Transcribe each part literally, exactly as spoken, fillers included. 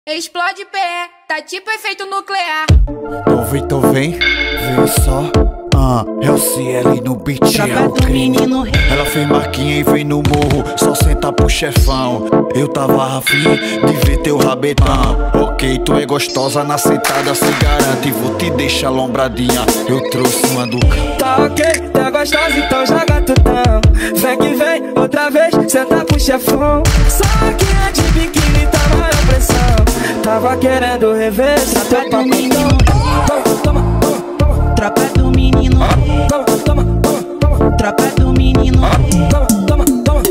Explode pé, tá tipo efeito nuclear. Então vem, então vem, vem só. Ah, é o C L no beat, é o crime. Ela fez marquinha e vem no morro, só senta pro chefão. Eu tava afim de ver teu rabetão. Ok, tu é gostosa, na sentada se garante. Vou te deixar lombradinha, eu trouxe uma do cão. Tá ok, tá gostosa, então joga tutão. Vem que vem, outra vez, senta pro chefão. Só que a de biquíni tá maior pressão. Tava querendo rever, Tropa do menino, toma, toma, toma. tropa do menino, Toma, toma, toma, toma. tropa do menino, Toma, toma, toma.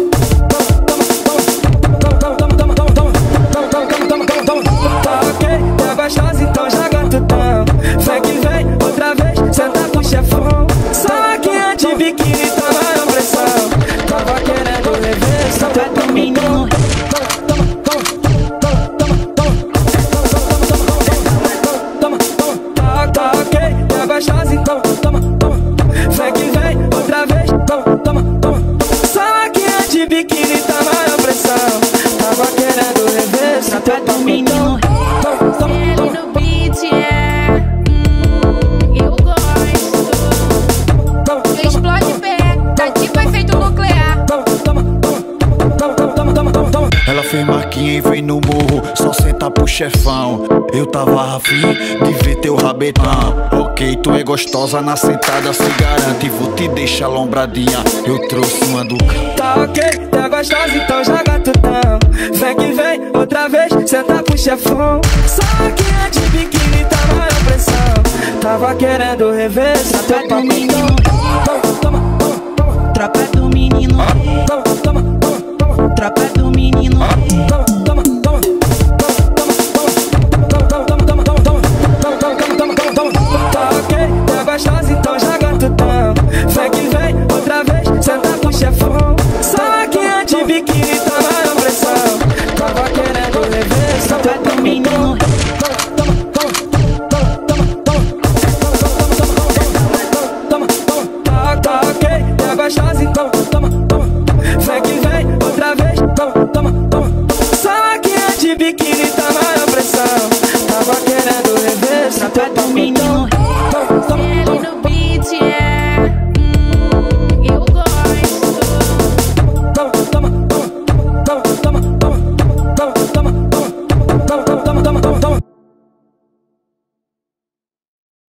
Tá ok, tá gostosa, então joga tutão. Vem que vem, outra vez, senta pro chefão. Só que a de biquíni tá maior pressão. Tava querendo rever, tropa do menino, tá ok, tá gostosa, então toma, toma. Vem que vem, outra vez, toma, toma, toma. Só que a de biquíni tá maior pressão. Tava querendo rever, tropa do menino, toma, toma, Ele toma. no beat é. Hum, eu gosto. Explode pé, tá tipo efeito nuclear. Ela fez marquinha e vem no morro, só senta pro chefão. Eu tava afim de ver teu rabetão. Ok, tu é gostosa, na sentada se garante. Vou te deixar lombradinha, eu trouxe uma do cão. Tá ok, tá gostosa, então joga tutão. Vem que vem, outra vez, senta pro chefão. Só que a de biquíni tá maior pressão. Tava querendo rever, tropa do menino, toma, toma, toma. tropa do menino, Toma, toma, toma. tropa do menino, Toma, toma, toma. Tá ok, tá gostosa, então joga tutão. Vem que vem, outra vez, senta pro chefão. Só que a de biquíni tá maior pressão. Tava querendo rever, tropa do menino, tá ok, tá gostosa, então toma, toma. Vem que vem, outra vez, toma, toma, toma. Só que a de biquíni